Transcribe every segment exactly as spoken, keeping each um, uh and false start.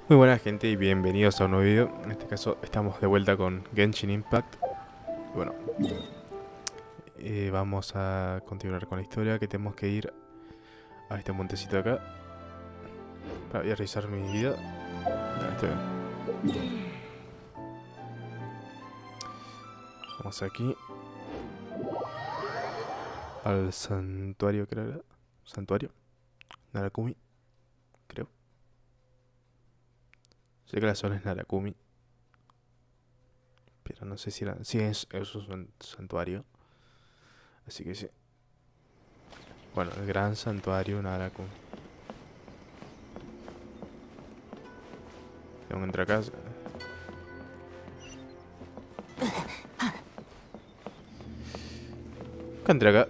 Muy buena gente y bienvenidos a un nuevo video. En este caso estamos de vuelta con Genshin Impact. Bueno, eh, vamos a continuar con la historia, que tenemos que ir a este montecito de acá. Para, voy a revisar mi vida. Ya, estoy bien. Vamos aquí al santuario, creo que era. Santuario Narakumi, creo. Sé que la zona es Narakumi, pero no sé si era... Sí, es, es un santuario. Así que sí. Bueno, el gran santuario Narakumi. Tengo que entrar acá. Que entre acá.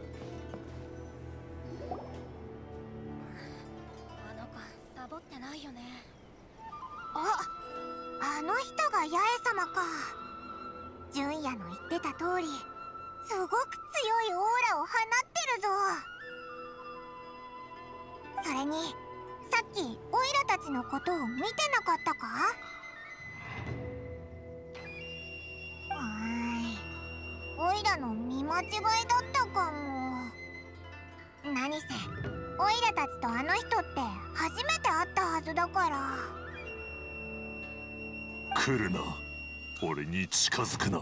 来るな、俺に近づくな。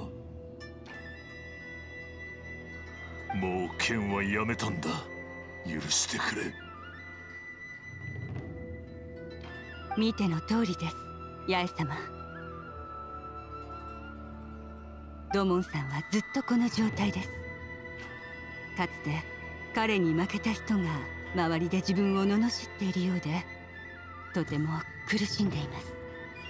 もう剣はやめたんだ。許してくれ。 見ての通りです、八重様。土門さんはずっとこの状態です。かつて彼に負けた人が周りで自分を罵っているようで、とても苦しんでいます。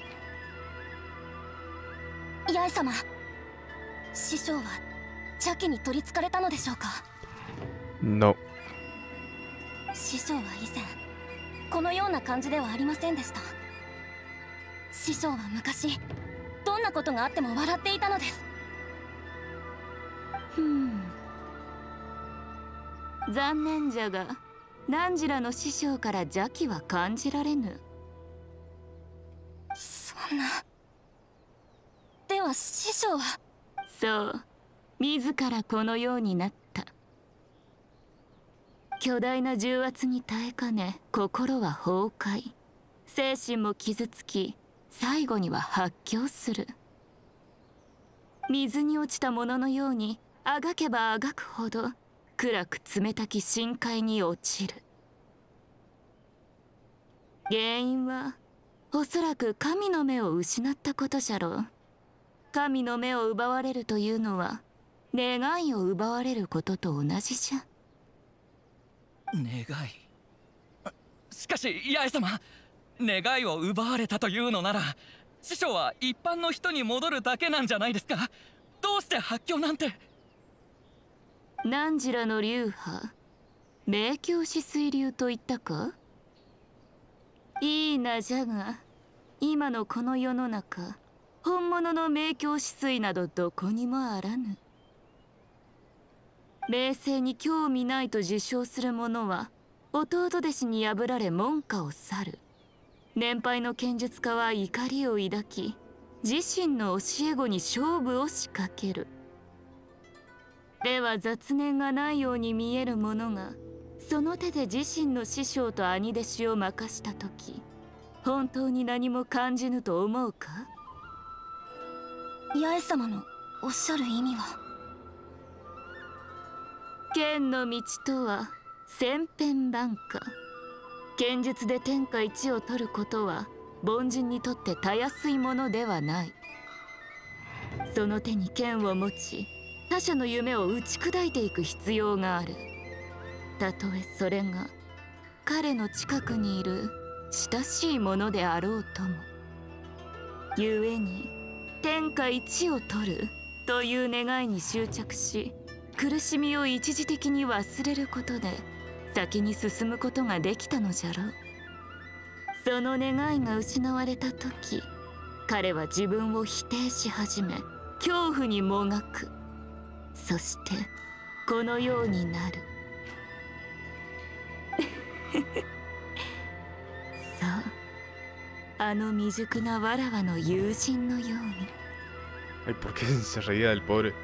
八重様、師匠は邪気に取りつかれたのでしょうか？ No。 師匠は以前このような感じではありませんでした。師匠は昔どんなことがあっても笑っていたのです。 ふん、残念じゃが汝らの師匠から邪気は感じられぬ。 そんな。では師匠は？ そう、自らこのようになった。巨大な重圧に耐えかね、心は崩壊、精神も傷つき、最後には発狂する。水に落ちたもののようにあがけばあがくほど暗く冷たき深海に落ちる。原因はおそらく神の目を失ったことじゃろう。神の目を奪われるというのは願いを奪われることと同じじゃ。 願い。しかし八重様、願いを奪われたというのなら師匠は一般の人に戻るだけなんじゃないですか？どうして発狂なんて。 汝らの流派、明鏡止水流と言ったか？いいなじゃが、今のこの世の中、本物の明鏡止水などどこにもあらぬ。冷静に興味ないと自称する者は弟弟子に破られ門下を去る。年配の剣術家は怒りを抱き、自身の教え子に勝負を仕掛ける。では雑念がないように見える者がその手で自身の師匠と兄弟子を任した時、本当に何も感じぬと思うか？ 八重様のおっしゃる意味は？ 剣の道とは千変万化。剣術で天下一を取ることは凡人にとってたやすいものではない。その手に剣を持ち、他者の夢を打ち砕いていく必要がある。たとえそれが彼の近くにいる親しいものであろうとも。故に天下一を取るという願いに執着し、苦しみを一時的に忘れることで先に進むことができたのじゃろう。その願いが失われた時、彼は自分を否定し始め、恐怖にもがく。そしてこのようになる。そう、 あの未熟なわらわの友人のように。 Ay, ¿por qué se reía del pobre?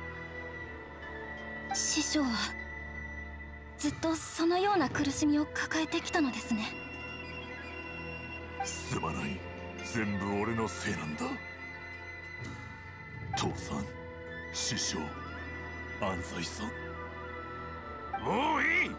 師匠はずっとそのような苦しみを抱えてきたのですね。 すまない、全部俺のせいなんだ。父さん、師匠、安西さん、もういい。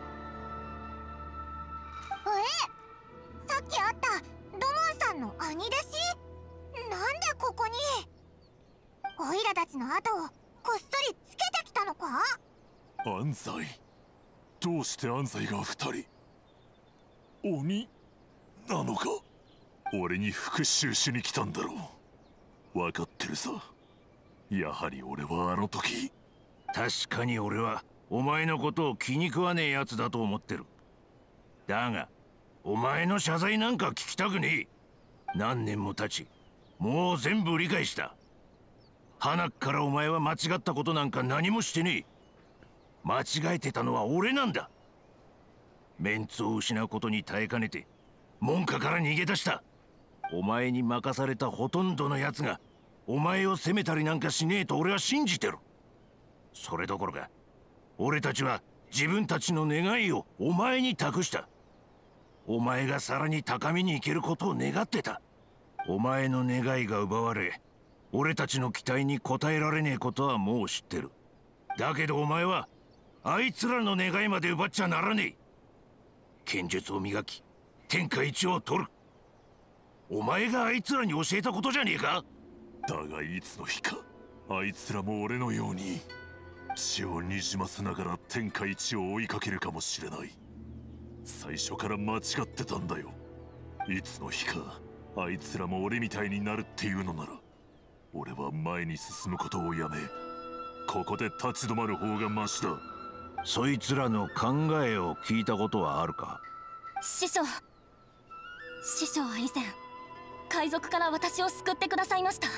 さっき会った土門さんの兄弟子、なんでここに。オイラたちの後をこっそりつけてきたのか。 安西、どうして安西が二人鬼なのか。俺に復讐しに来たんだろう。分かってるさ。やはり俺はあの時。 確かに俺はお前のことを気に食わねえやつだと思ってる。だがお前の謝罪なんか聞きたくねえ。何年も経ちもう全部理解した。花っからお前は間違ったことなんか何もしてねえ。間違えてたのは俺なんだ。メンツを失うことに耐えかねて門下から逃げ出した。お前に任されたほとんどのやつがお前を責めたりなんかしねえと俺は信じてる。それどころか俺たちは自分たちの願いをお前に託した。お前がさらに高みに行けることを願ってた。お前の願いが奪われ俺たちの期待に応えられねえことはもう知ってる。だけどお前はあいつらの願いまで奪っちゃならねえ。剣術を磨き天下一を取る。お前があいつらに教えたことじゃねえか。 だがいつの日かあいつらも俺のように血をにじませながら天下一を追いかけるかもしれない。最初から間違ってたんだよ。いつの日かあいつらも俺みたいになるっていうのなら俺は前に進むことをやめここで立ち止まる方がマシだ。 そいつらの考えを聞いたことはあるか。 師匠師匠は以前海賊から私を救ってくださいました。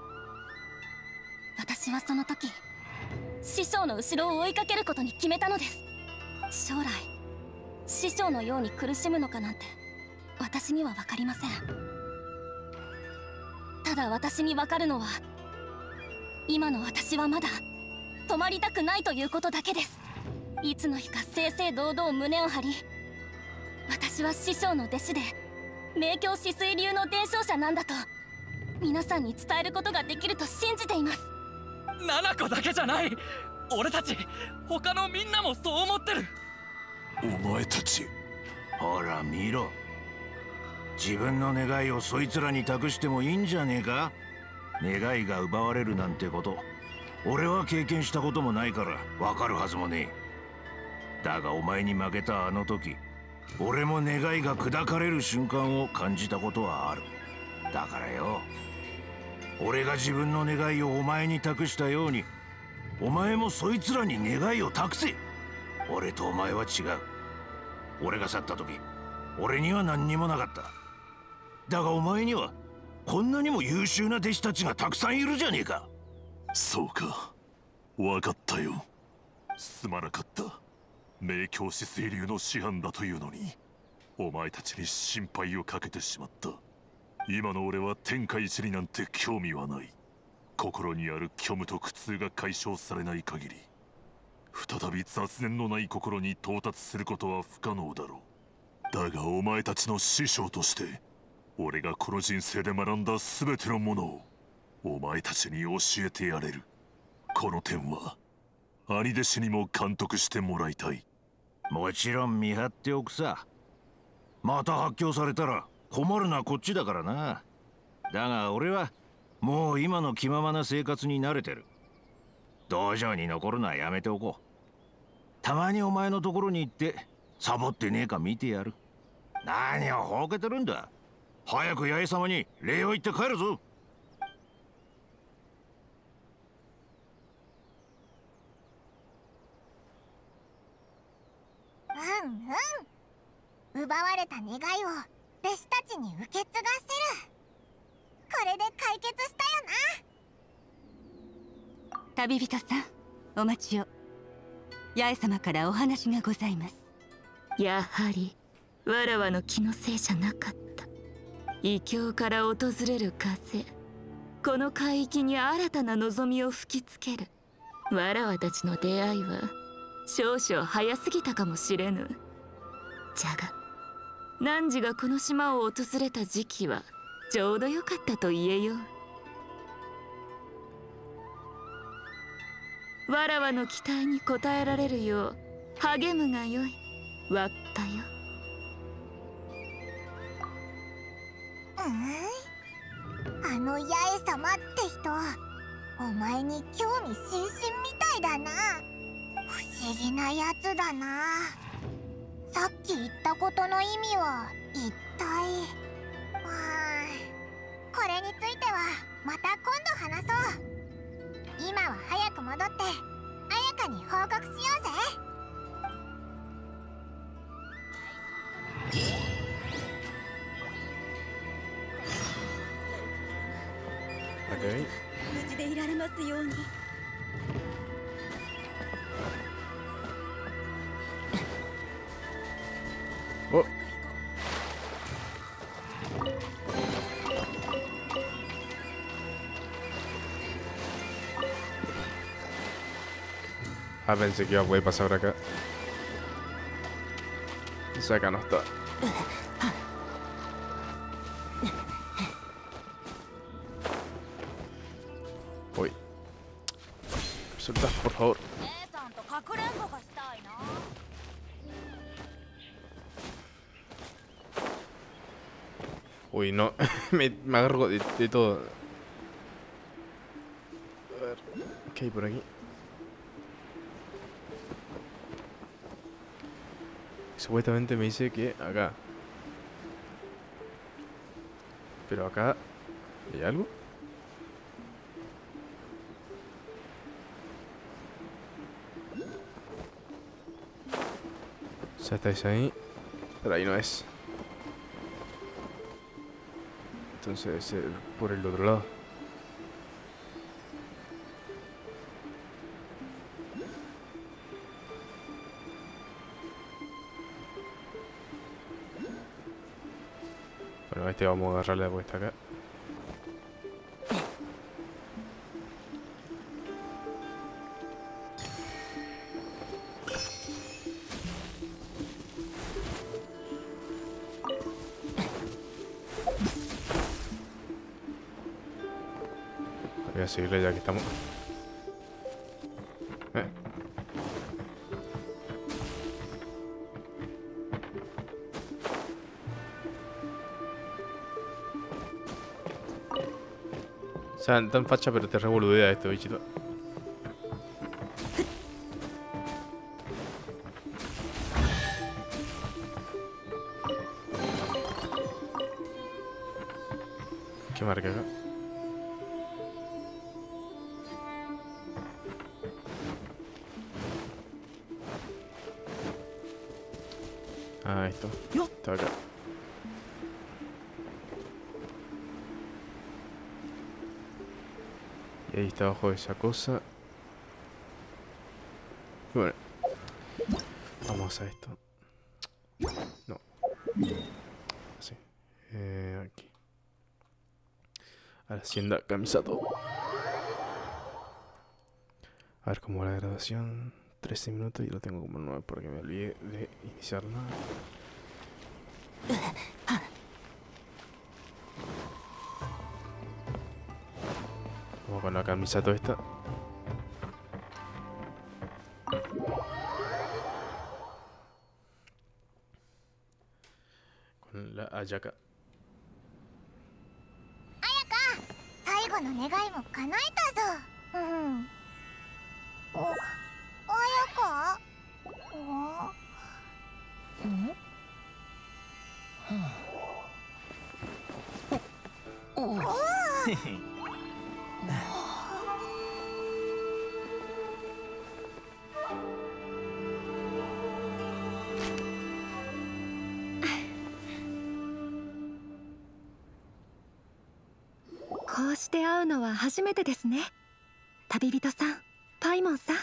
私はその時師匠の後ろを追いかけることに決めたのです。将来師匠のように苦しむのかなんて私には分かりません。ただ私に分かるのは今の私はまだ止まりたくないということだけです。いつの日か正々堂々胸を張り私は師匠の弟子で明鏡止水流の伝承者なんだと皆さんに伝えることができると信じています。 七子だけじゃない。俺たち他のみんなもそう思ってる。 お前たちほら見ろ。自分の願いをそいつらに託してもいいんじゃねえか。願いが奪われるなんてこと俺は経験したこともないから分かるはずもねえ。だがお前に負けたあの時俺も願いが砕かれる瞬間を感じたことはある。だからよ俺が自分の願いをお前に託したようにお前もそいつらに願いを託せ。俺とお前は違う。俺が去った時俺には何にもなかった。だがお前にはこんなにも優秀な弟子たちがたくさんいるじゃねえか。 そうか、分かったよ。すまなかった。明鏡止水流の師範だというのにお前たちに心配をかけてしまった。今の俺は天下一になんて興味はない。心にある虚無と苦痛が解消されない限り再び雑念のない心に到達することは不可能だろう。だがお前たちの師匠として俺がこの人生で学んだ全てのものをお前たちに教えてやれる。この点は兄弟子にも監督してもらいたい。 もちろん見張っておくさ。また発狂されたら困るのはこっちだからな。だが俺はもう今の気ままな生活に慣れてる。道場に残るのはやめておこう。たまにお前のところに行ってサボってねえか見てやる。何をほうけてるんだ。早く八重様に礼を言って帰るぞ。 うんうん、奪われた願いを弟子たちに受け継がせる。これで解決したよな。 旅人さんお待ちを。八重様からお話がございます。 やはりわらわの気のせいじゃなかった。 異境から訪れる風、この海域に新たな望みを吹きつける。わらわたちの出会いは少々早すぎたかもしれぬ。じゃが汝がこの島を訪れた時期はちょうどよかったと言えよう。わらわの期待に応えられるよう励むがよい。わったよ。 うん、あの八重様って人、お前に興味津々みたいだな。不思議なやつだな。さっき言ったことの意味は一体。はあ、これについてはまた今度話そう。今は早く戻って綾香に報告しようぜ。 Okay. 無事でいられますように。 お、ah, pensé que iba a poder pasar por acá. O sea, acá no está. Uy. Sueltas, por favor. Uy, no. me, me agarro de, de todo. A ver, ¿qué hay por aquí? Supuestamente me dice que acá. Pero acá... ¿hay algo? Ya estáis ahí. Pero ahí no es. Entonces debe ser por el otro lado. Bueno, a este vamos a agarrarle la puesta acá. Voy a seguirle ya que estamos. Eh. O sea, tan facha, pero te revoludea este bichito. ¿Qué marca acá? Ah, esto. Está acá. Y ahí está abajo de esa cosa. Y bueno. Vamos a esto. No. Así. Eh, aquí. A la hacienda Kamisato. A ver cómo va la grabación. trece minutos y lo tengo como nueve porque me olvidé de iniciar nada. Vamos con la Kamisato esta. Con la Ayaka. Ayaka! 最後の願いも叶えたぞ。うん。お、綾香？お？ん？おお。 こうして会うのは初めてですね。旅人さん、パイモンさん。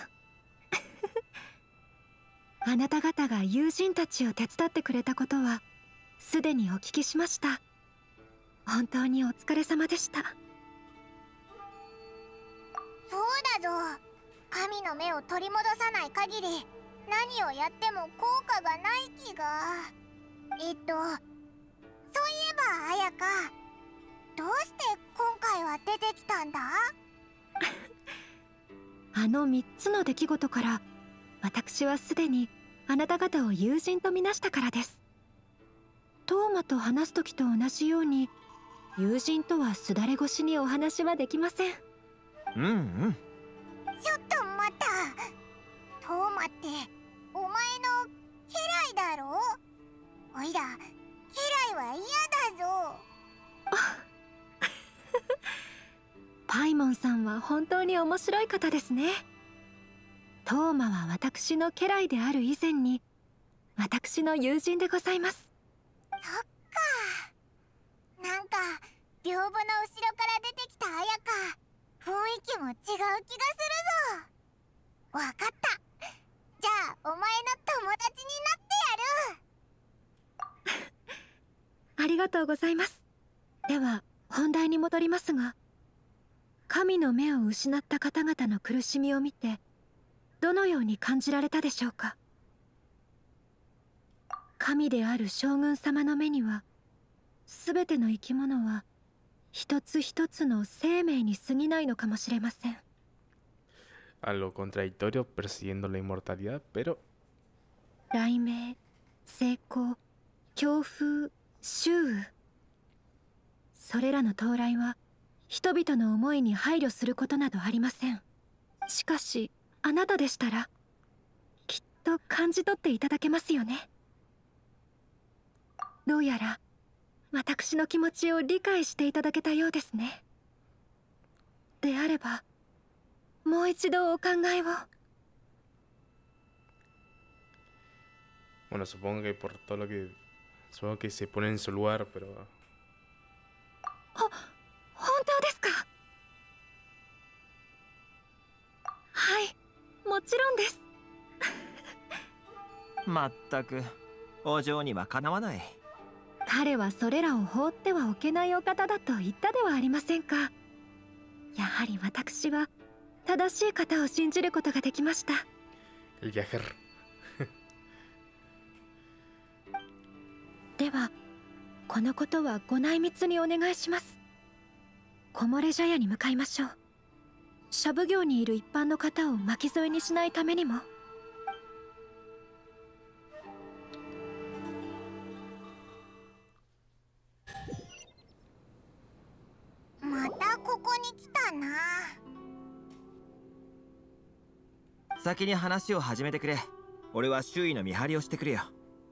あなた方が友人たちを手伝ってくれたことはすでにお聞きしました。 本当にお疲れ様でした。 そうだぞ。神の目を取り戻さない限り何をやっても効果がない気が。えっとそういえば綾香、どうして今回は出てきたんだ？ あのみっつの出来事から私はすでにあなた方を友人とみなしたからです。トーマと話す時と同じように友人とはすだれ越しにお話はできません。 うんうん。 ちょっと待った。トーマってお前の家来だろ？おいら家来は嫌だぞ。 パイモンさんは本当に面白い方ですね。トーマは私の家来である以前に私の友人でございます。 そっか。なんか屏風の後ろから出てきた綾香、雰囲気も違う気がするぞ。わかった。じゃあお前の友達になってやる。 ありがとうございます。では本題に戻りますが、神の目を失った方々の苦しみを見てどのように感じられたでしょうか。神である将軍様の目には全ての生き物は一つ一つの生命に過ぎないのかもしれません。 Algo contradictorio persiguiendo la inmortalidad, pero 雷鳴、閃光、強風、周雨、それらの到来は人々の思いに配慮することなどありません。しかしあなたでしたらきっと感じ取っていただけますよね。どうやら私の気持ちを理解していただけたようですね。であればもう一度お考えを。 bueno, supongo que por todo lo que supongo que se pone en su lugar, pero ほ本当ですか？はい、もちろんです。 まったくお嬢にはかなわない。 彼はそれらを放ってはおけないお方だと言ったではありませんか。やはり私は正しい方を信じることができました。 el viajer ではこのことはご内密にお願いします。木漏れ茶屋に向かいましょう。シャブ業にいる一般の方を巻き添えにしないためにも。 またここに来たな。 先に話を始めてくれ。俺は周囲の見張りをしてくるよ。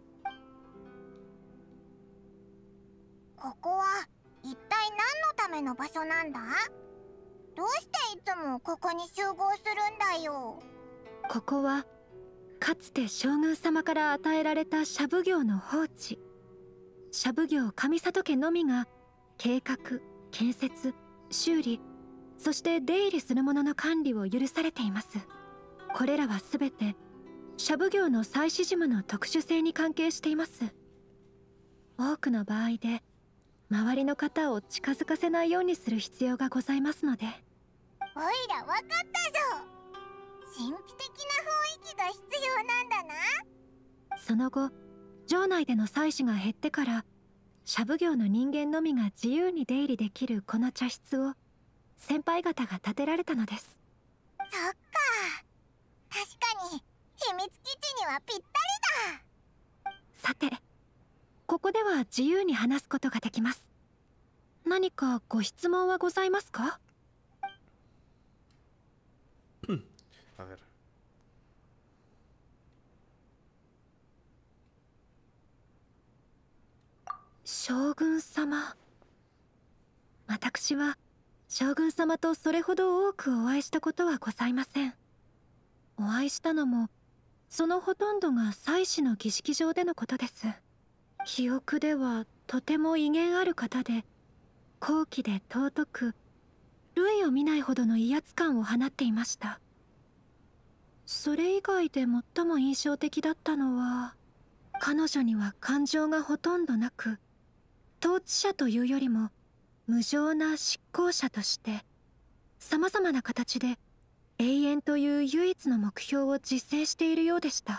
ここは一体何のための場所なんだ？どうしていつもここに集合するんだよ。 ここはかつて将軍様から与えられたシャブ業の放置。シャブ業上里家のみが計画、建設、修理、そして出入りするものの管理を許されています。これらはすべてシャブ業の祭祀事務の特殊性に関係しています。多くの場合で周りの方を近づかせないようにする必要がございますので。 おいらわかったぞ。神秘的な雰囲気が必要なんだな。 その後城内での祭祀が減ってからシャブ業の人間のみが自由に出入りできるこの茶室を先輩方が建てられたのです。 そっか、確かに秘密基地にはぴったりだ。 さてここでは自由に話すことができます。何かご質問はございますか？ a ver 将軍様。私は将軍様とそれほど多くお会いしたことはございません。お会いしたのもそのほとんどが祭祀の儀式場でのことです。記憶ではとても威厳ある方で高貴で尊く類を見ないほどの威圧感を放っていました。それ以外で最も印象的だったのは彼女には感情がほとんどなく統治者というよりも無情な執行者としてさまざまな形で永遠という唯一の目標を実践しているようでした。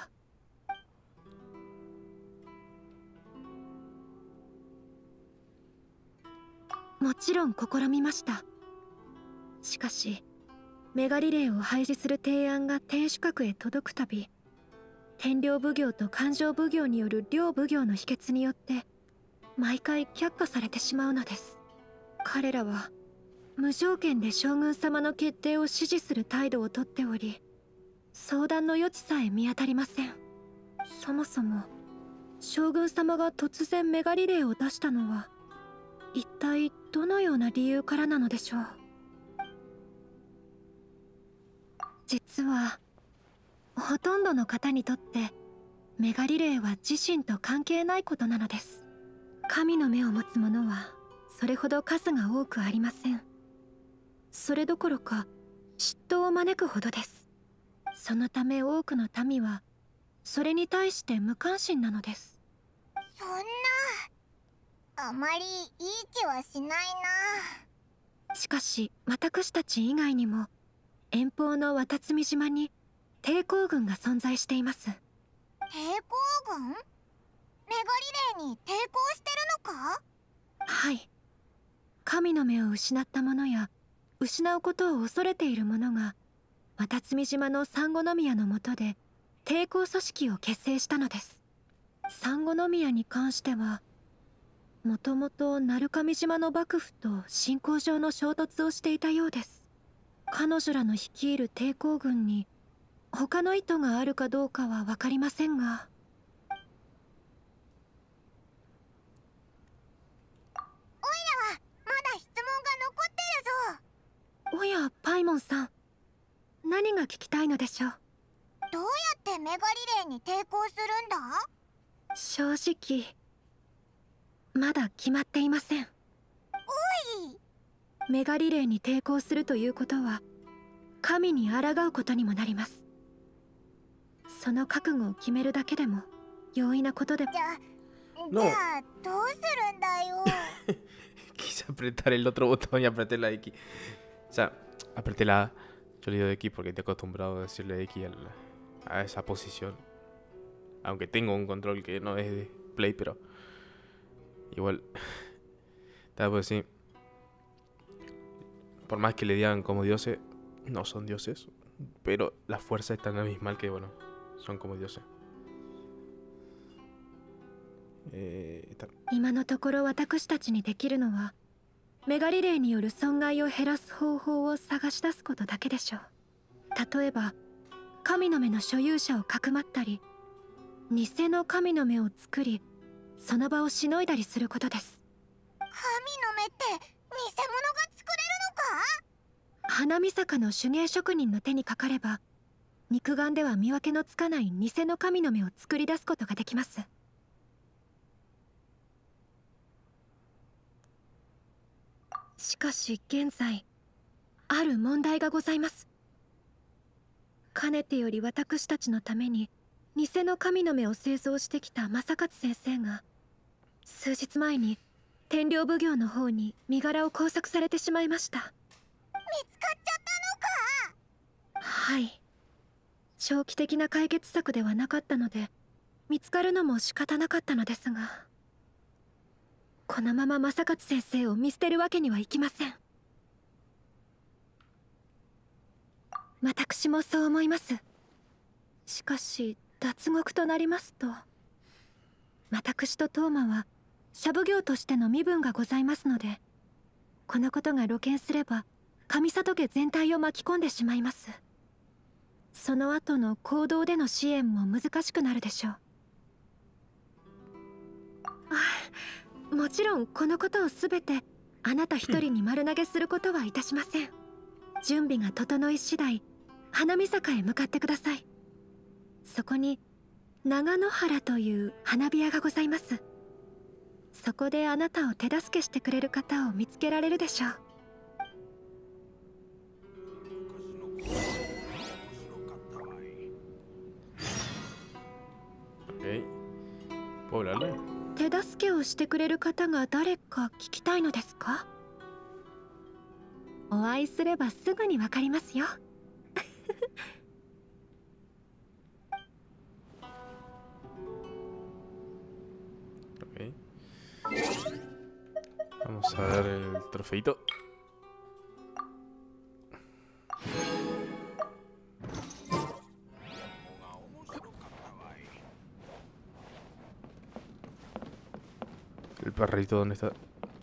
もちろん試みました。しかしメガリレーを廃止する提案が天守閣へ届くたび、天領奉行と勘定奉行による両奉行の否決によって毎回却下されてしまうのです。彼らは無条件で将軍様の決定を支持する態度をとっており、相談の余地さえ見当たりません。そもそも将軍様が突然メガリレーを出したのは一体どのような理由からなのでしょう。実はほとんどの方にとってメガリレーは自身と関係ないことなのです。神の目を持つ者はそれほど数が多くありません。それどころか嫉妬を招くほどです。そのため多くの民はそれに対して無関心なのです。 そんな、あまりいい気はしないな。 しかし私たち以外にも遠方の渡積島に抵抗軍が存在しています。 抵抗軍？メガリレーに抵抗してるのか？ はい。神の目を失った者や失うことを恐れている者が渡積島のサンゴノ宮の下で抵抗組織を結成したのです。サンゴノ宮に関してはもともと鳴上島の幕府と信仰上の衝突をしていたようです。彼女らの率いる抵抗軍に他の意図があるかどうかは分かりませんが、 おいらはまだ質問が残ってるぞ。 おやパイモンさん、何が聞きたいのでしょう。 どうやってメガリレーに抵抗するんだ？ 正直まだ決まっていません。 おい、 メガリレーに抵抗するということは神に抗うことにもなります。その覚悟を決めるだけでも容易なことで。 じゃあ、じゃあどうするんだよ。 Quise apretar el otro botón y apreté la X. O sea, apreté la A. Yo le digo X porque estoy acostumbrado a decirle X al, a esa posición. Aunque tengo un control que no es de Play, pero igual. Tal vez sí. Por más que le digan como dioses, no son dioses. Pero la fuerza es tan abismal que, bueno, son como dioses. 今のところ私たちにできるのはメガリレーによる損害を減らす方法を探し出すことだけでしょう。例えば神の目の所有者をかくまったり、偽の神の目を作りその場をしのいだりすることです。 神の目って偽物が作れるのか？ 花見坂の手芸職人の手にかかれば肉眼では見分けのつかない偽の神の目を作り出すことができます。しかし現在ある問題がございます。かねてより私たちのために偽の神の目を製造してきた正勝先生が数日前に天領奉行の方に身柄を拘束されてしまいました。 見つかっちゃったのか？ はい。長期的な解決策ではなかったので見つかるのも仕方なかったのですが、このまま正勝先生を見捨てるわけにはいきません。私もそう思います。しかし脱獄となりますと、私とトーマは社奉行としての身分がございますので、このことが露見すれば上里家全体を巻き込んでしまいます。その後の行動での支援も難しくなるでしょう。あ、もちろんこのことを全てあなた一人に丸投げすることはいたしません。準備が整い次第花見坂へ向かってください。そこに長野原という花火屋がございます。そこであなたを手助けしてくれる方を見つけられるでしょう。手助けをしてくれる方が誰か聞きたいのですか？ お会いすればすぐにわかりますよ。 Okay. Vamos a dar el trofeito. El perrito, ¿dónde está?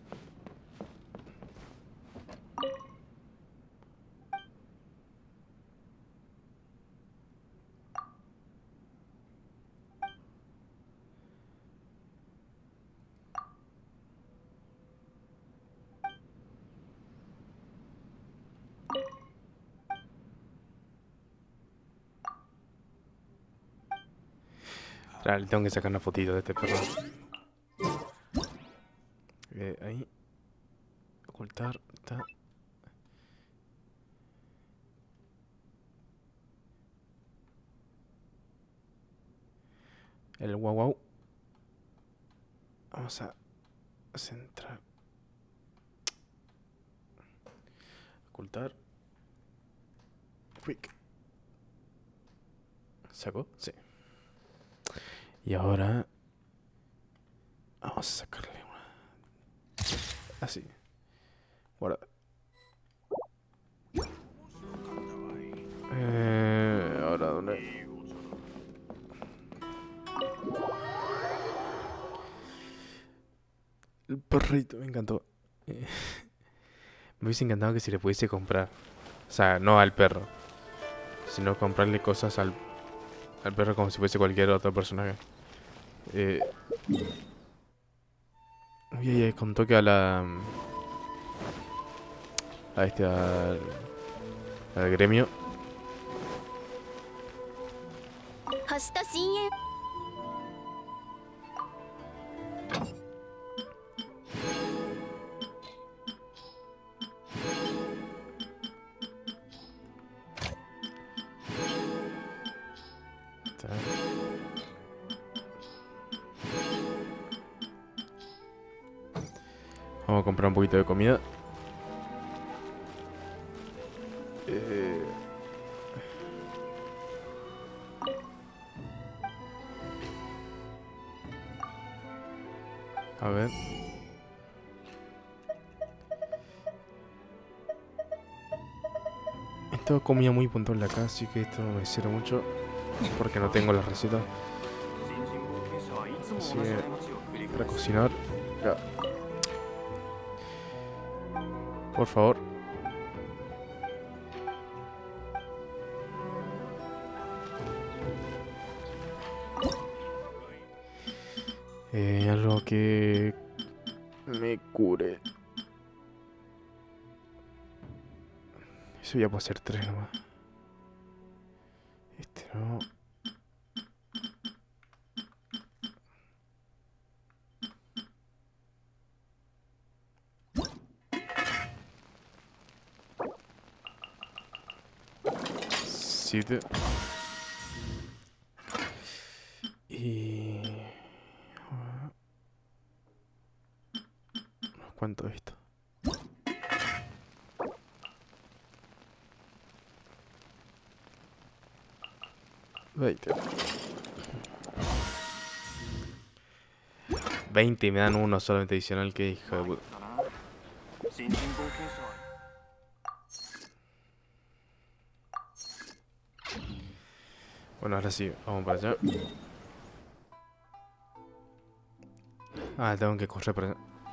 Claro, le tengo que sacar una fotito de este perro. Eh, ahí. Ocultar. Está. El guau guau. Vamos a centrar. Ocultar. Quick. ¿Sacó? Sí. Y ahora vamos a sacarle una. Así. Guarda. Eh, ahora dónde. El perrito me encantó. Eh, me hubiese encantado que si le pudiese comprar. O sea, no al perro, sino comprarle cosas al, al perro como si fuese cualquier otro personaje. Eh, uy, uy, con toque a la a este al, al gremio. Está. Vamos a comprar un poquito de comida. Eh... A ver. Esto comida muy puntual de acá, así que esto no me sirve mucho porque no tengo la receta. Así que para cocinar, ya. Por favor. Eh, algo que me cure. Eso ya puedo hacer tres nomás. Este no. Siete. Y... ¿cuánto es esto? veinte. veinte y me dan uno solamente adicional, que hija de puta. Bueno, ahora sí, vamos para allá. Ah, tengo que correr para allá.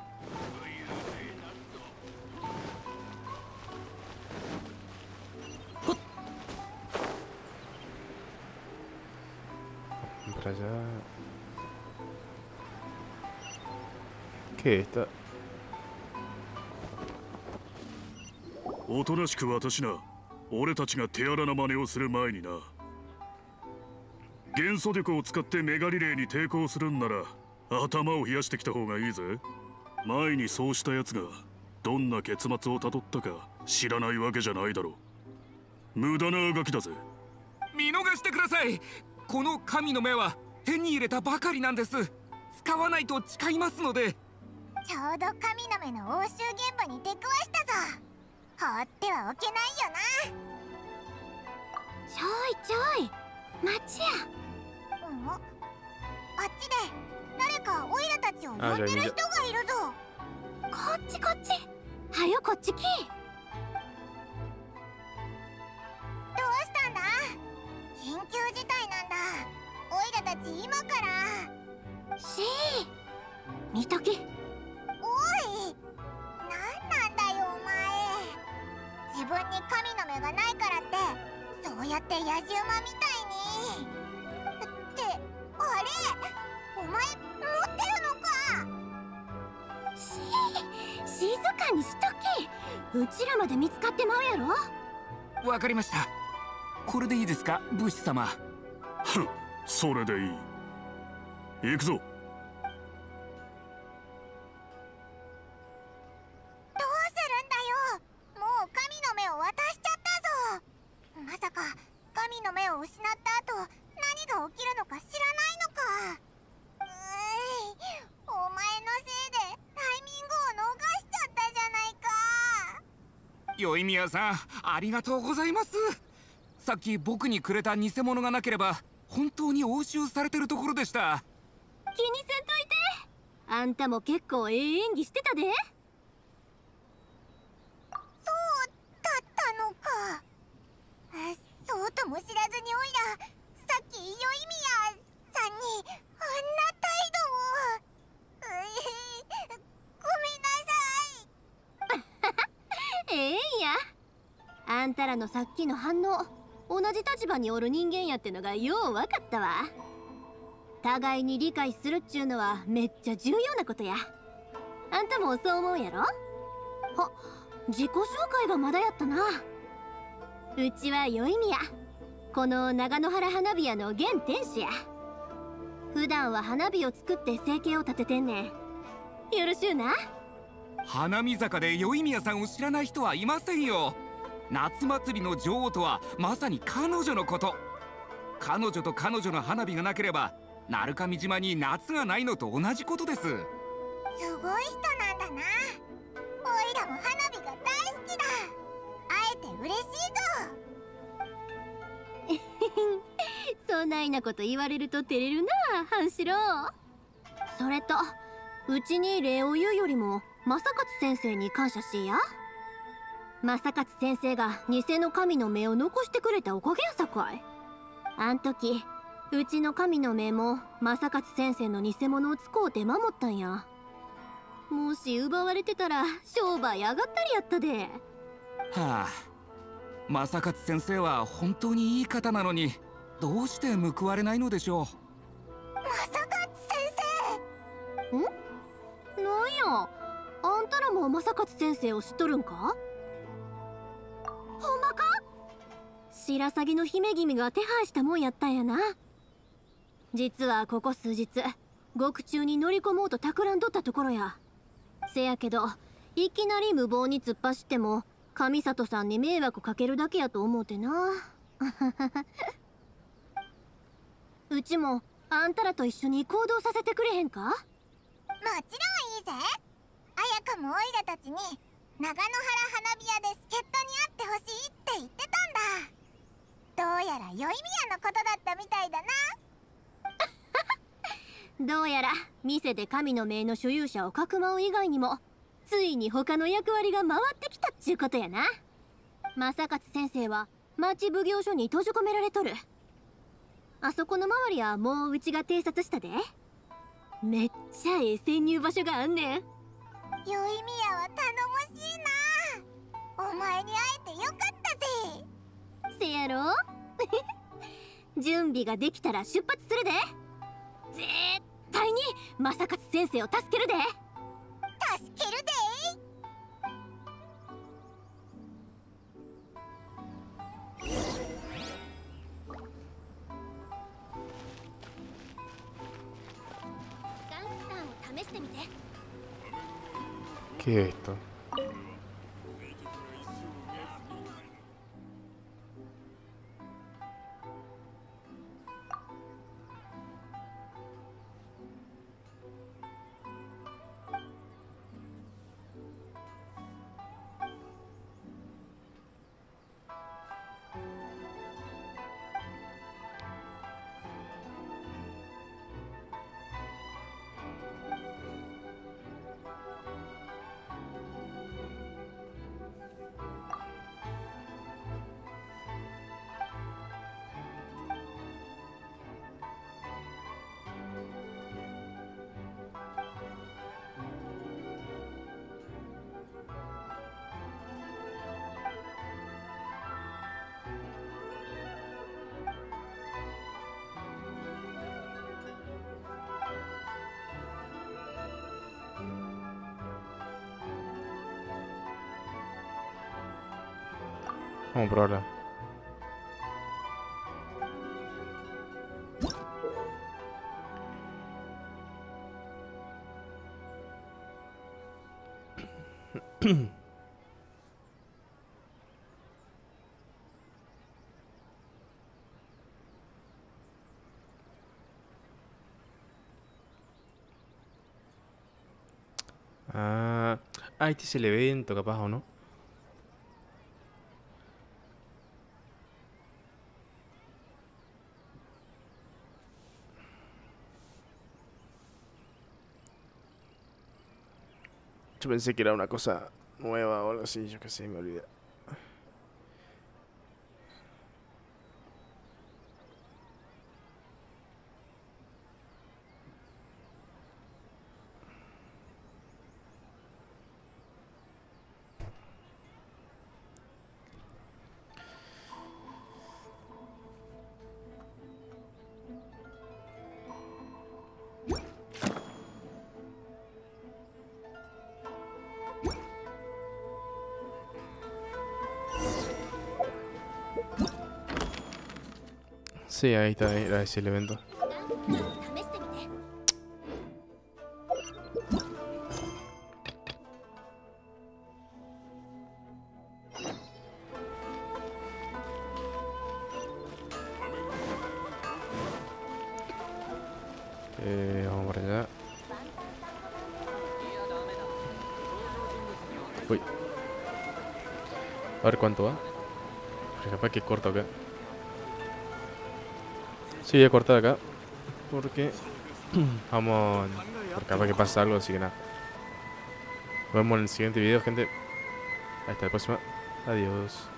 Para allá. ¿Qué es esta? おとなしく私な、俺たちが手荒な真似をする前にな。元素力を使ってメガリレーに抵抗するんなら頭を冷やしてきた方がいいぜ。前にそうしたやつがどんな結末をたどったか知らないわけじゃないだろう。無駄なあがきだぜ。 見逃してください。この神の目は手に入れたばかりなんです。使わないと誓いますので。 ちょうど神の目の押収現場に出くわしたぞ。 ってはおけないよな。 ちょいちょい待ちや。 うん、あっちで誰かオイラたちを呼んでる人がいるぞ。 こっちこっち、はよこっち来い。 どうしたんだ？緊急事態なんだ。オイラたち今から。 しー、見とき。 おい、なんなんだよお前。自分に神の目がないからってそうやって野獣馬みたいにってあれ、お前持ってるのか。 しー、静かにしとき。うちらまで見つかってまうやろ。 わかりました。これでいいですか、武士様。 ふん、それでいい。行くぞ。 どうするんだよ。もう神の目を渡しちゃったぞ。まさか神の目を失った後何が起きるのか知らないのか。うーい、お前のせいでタイミングを逃しちゃったじゃないか。 よいみやさん、ありがとうございます。さっき僕にくれた偽物がなければ本当に押収されてるところでした。 気にせんといて。あんたも結構ええ演技してたで。 そうだったのか。そうとも知らずにオイラさっきよいみやさんにあんな態度を。うい、ごめんなさい。 ええんや。あんたらのさっきの反応、同じ立場におる人間やってのがよう分かったわ。互いに理解するっちゅうのはめっちゃ重要なことや。あんたもそう思うやろ。あ、自己紹介がまだやったな。うちはよいみや、この長野原花火屋の現店主や。普段は花火を作って生計を立ててんねん。よろしゅうな。 花見坂でよいみやさんを知らない人はいませんよ。夏祭りの女王とはまさに彼女のこと。彼女と彼女の花火がなければ鳴神島に夏がないのと同じことです。 すごい人なんだな。オイラも花火が大好きだ。会えて嬉しいぞ。 そないなこと言われると照れるな、半四郎。それとうちに礼を言うよりも正勝先生に感謝しや。正勝先生が偽の神の目を残してくれたおかげやさかい。あん時うちの神の目も正勝先生の偽物を使うて守ったんや。もし奪われてたら商売上がったりやったで。 はあ、正勝先生は本当にいい方なのにどうして報われないのでしょう。 正勝先生。ん？なんや、あんたらも正勝先生を知っとるんか？ほんまか？白鷺の姫君が手配したもんやったんやな。実はここ数日獄中に乗り込もうと企んどったところや。せやけどいきなり無謀に突っ走っても上里さんに迷惑かけるだけやと思うてな。うちもあんたらと一緒に行動させてくれへんか？ もちろんいいぜ。綾香もオイラたちに長野原花火屋で助っ人に会ってほしいって言ってたんだ。どうやらよいみやのことだったみたいだな。 どうやら店で神の命の所有者をかくまう以外にもついに他の役割が回ってきたっちゅうことやな。正勝先生は町奉行所に閉じ込められとる。あそこの周りはもううちが偵察したで。めっちゃええ潜入場所があんねん。 よいみやは頼もしいな。お前に会えてよかったぜ。 せやろ。準備ができたら出発するで。絶対に正勝先生を助けるで。 助けるで。 ガンスターを試してみて。 ¿Qué es esto? Vamos a probarla. Ah, ah, este es el evento, capaz, ¿o no? Yo pensé que era una cosa nueva o algo así, yo qué sé, me olvidé. Sí, ahí está, era ese el evento. Eh, vamos para allá. Uy. A ver cuánto va. Porque capaz que corto acá. Sí, voy a cortar acá. Porque vamos. Porque capaz que pasa algo, así que nada. Nos vemos en el siguiente video, gente. Hasta la próxima. Adiós.